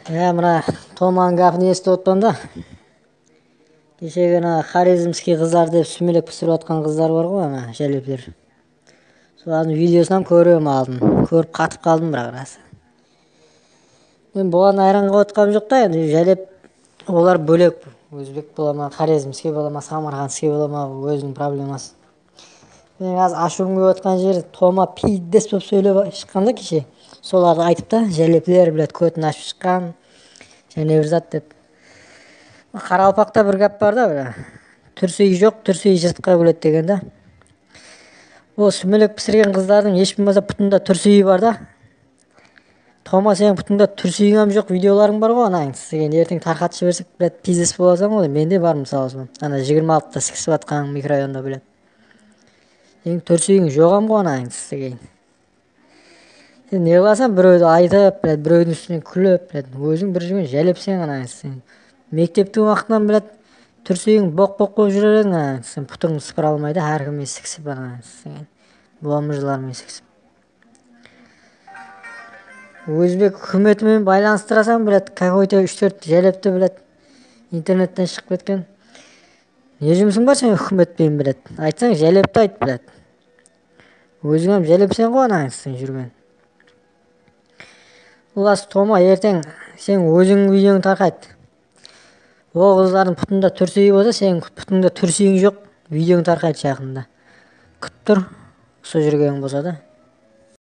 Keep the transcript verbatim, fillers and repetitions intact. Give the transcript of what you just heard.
Ya мына Томаның гапын естіп отпан да. Кешегі ана хорезмский қыздар деп сүмелек пісіріп отқан қыздар бар ғой, ана жәлептер. Солардың видеосынан көрем алдым. Көріп қатып қалдым бірақ расы. Мен бұған айран қалып отқаным жоқ та, енді жәлеп олар бөлек. Өзбек бола ма, хорезмский бола ма, самарқандский бола ма, өзінің проблемасы. Мен аз ашуым келіп отқан жері Тома пиздес болып сөйлеп шыққанда кеше. Соларды айтып та, жәлеплер, блядь, көтін ашып шыққан. Және бір зат деп. Қарақалпақта бір гап бар да, бір. Түрсейі жоқ, түрсейі жыртқа бөледі деген да. Ол сүмелек пісірген қыздардың еш болмаса пұтында түрсейі бар да. Тома сенің пұтында түрсейің жоқ, видеоларың бар ғой анаң. Сен ертең тарқатып жіберсек, блядь, пиздес боласың ғой. Менде бар мысалы. Ана жиырма алтыда сікісіп атқан микрорайонда, блядь. Сенің түрсейің жоғам ғой анаң деген. Сен не қыласың, біреуді айтып, блядь, біреудің үстінен күліп, блядь, өзің бір жүрген жәлепсең анаң сен. Мектептің уақытынан, блядь, түрсейің боқ-боқ болып жүрер едің анаң. Сен пұтыңды сыпыра алмайды, әркіммен сікісіп анаң сен. Буамыжылармен сікісіп. Өзбек үкіметімен байланыстырасаң, блядь, какой-то үш төрт жәлепті, блядь, интернеттен шығып кеткен. Не жұмысың бар сен үкіметпен, блядь? Айтсаң, жәлепті айт, блядь. Өзің жәлепсең ғой анаң сен жүрген. Олас Тома ертең сен өзің видеоң тарқайт. Ол қыздардың пұтында түрсейі болса, сенің пұтында түрсейің жоқ, видеоң тарқайт жақында. Күтіп тұр, сол жүргенің болса да.